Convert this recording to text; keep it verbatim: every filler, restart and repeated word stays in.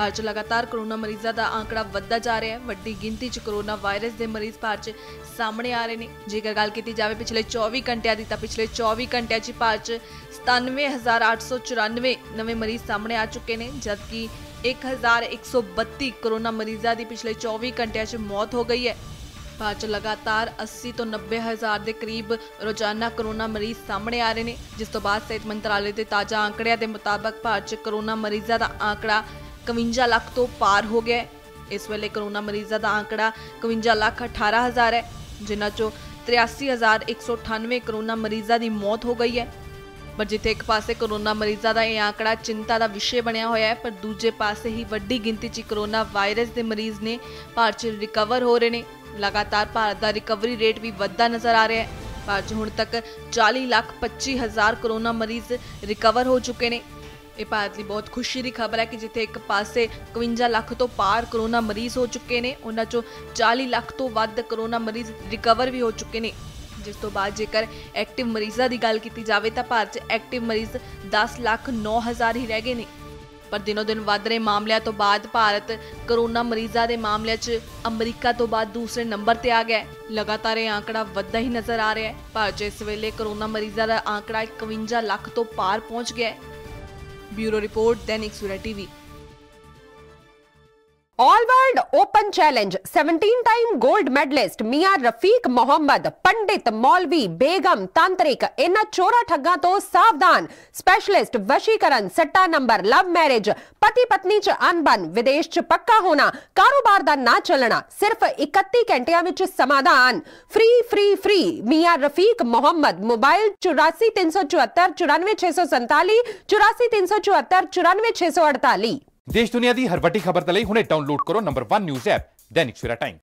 ਭਾਰਤ 'ਚ ਲਗਾਤਾਰ ਕਰੋਨਾ ਮਰੀਜ਼ਾਂ ਦਾ ਆંકੜਾ ਵੱਧਦਾ ਜਾ ਰਿਹਾ ਹੈ। ਵੱਡੀ ਗਿਣਤੀ 'ਚ ਕਰੋਨਾ ਵਾਇਰਸ ਦੇ ਮਰੀਜ਼ ਭਾਰਤ 'ਚ ਸਾਹਮਣੇ ਆ ਰਹੇ ਨੇ। ਜੇਕਰ ਗੱਲ ਕੀਤੀ ਜਾਵੇ ਪਿਛਲੇ ਚੌਵੀ ਘੰਟਿਆਂ ਦੀ, ਤਾਂ ਪਿਛਲੇ ਚੌਵੀ ਘੰਟਿਆਂ 'ਚ ਭਾਰਤ 'ਚ ਸਤਾਨਵੇਂ ਹਜ਼ਾਰ ਅੱਠ ਸੌ ਚੁਰਾਨਵੇਂ ਨਵੇਂ ਮਰੀਜ਼ ਸਾਹਮਣੇ ਆ ਚੁੱਕੇ ਨੇ, ਜਦਕਿ ਇੱਕ ਹਜ਼ਾਰ ਇੱਕ ਸੌ ਬੱਤੀ ਕਰੋਨਾ ਮਰੀਜ਼ਾਂ ਦੀ ਪਿਛਲੇ ਚੌਵੀ ਘੰਟਿਆਂ 'ਚ ਮੌਤ ਹੋ ਗਈ ਹੈ। ਭਾਰਤ 'ਚ ਲਗਾਤਾਰ अस्सी ਤੋਂ नब्बे ਹਜ਼ਾਰ ਦੇ ਕਰੀਬ ਰੋਜ਼ਾਨਾ ਕਰੋਨਾ ਮਰੀਜ਼ ਸਾਹਮਣੇ ਆ ਰਹੇ ਨੇ, ਜਿਸ ਤੋਂ ਬਾਅਦ ਸਿਹਤ ਮੰਤਰਾਲੇ ਦੇ ਤਾਜ਼ਾ ਆંકੜਿਆਂ ਦੇ ਮੁਤਾਬਕ ਭਾਰਤ 'ਚ ਕਰੋਨਾ ਮਰੀਜ਼ਾਂ ਦਾ ਆંકੜਾ इक्यावन ਲੱਖ ਤੋਂ ਪਾਰ ਹੋ ਗਿਆ ਹੈ। ਇਸ ਵੇਲੇ ਕਰੋਨਾ ਮਰੀਜ਼ਾਂ ਦਾ ਆંકੜਾ इक्यावन ਲੱਖ अठारह हज़ार ਹੈ, ਜਿਨ੍ਹਾਂ 'ਚੋਂ तिरासी हज़ार एक सौ अठानवे ਕਰੋਨਾ ਮਰੀਜ਼ਾਂ ਦੀ ਮੌਤ ਹੋ ਗਈ ਹੈ। पर जिथे एक पासे कोरोना मरीजों का यह आंकड़ा चिंता का विषय बनया होया है, पर दूजे पासे ही वड्डी गिनती च कोरोना वायरस के मरीज ने भारत च रिकवर हो रहे हैं। लगातार भारत का रिकवरी रेट भी वधदा नजर आ रहा है। भारत च हुण तक चालीस लाख पच्ची हज़ार कोरोना मरीज रिकवर हो चुके हैं। ये भारत की बहुत खुशी की खबर है कि जिथे एक पासे इक्यावन लाख तो पार कोरोना मरीज हो चुके हैं, उन्हां चों चालीस लाख तो वध कोरोना मरीज रिकवर भी हो चुके हैं। जिस तो बाद जेकर एक्टिव मरीजों की गल की जाए तो भारत च एक्टिव मरीज दस लाख नौ हज़ार ही रह गए हैं। पर दिनों दिन वध रहे मामलों तो बाद भारत कोरोना मरीजों के मामलों च अमरीका तो बाद दूसरे नंबर पर आ गया है। लगातार यह आंकड़ा वधदा ही नजर आ रहा है। भारत च इस वेले कोरोना मरीजों का आंकड़ा इक्यावन लाख तो पार पहुंच गया है। Bureau report, Dainik Savera TV. All world open challenge seventeen time gold medalist Miyan Rafiq Mohammad, पंडित, मौलवी, बेगम, तांत्रिक, इन्हां चोरा ठग्गां तो सावधान। स्पेशलिस्ट वशीकरण, सट्टा नंबर, लव मैरिज, पति पत्नी च अनबन, विदेश च पक्का होना, कारोबार दा ना चलना, सिर्फ इकत्ती घंटियां विच समाधान। Free free free Miyan Rafiq Mohammad. Mobile चौरासी तीन सौ चौहत्तर चौरानवे छे सौ संताली, चौरासी तीन सौ चौहत्तर चौरानवे छे सौ अड़ताली। देश दुनिया की हर वड्डी खबर तले हुणे डाउनलोड करो number one news app Dainik Savera time.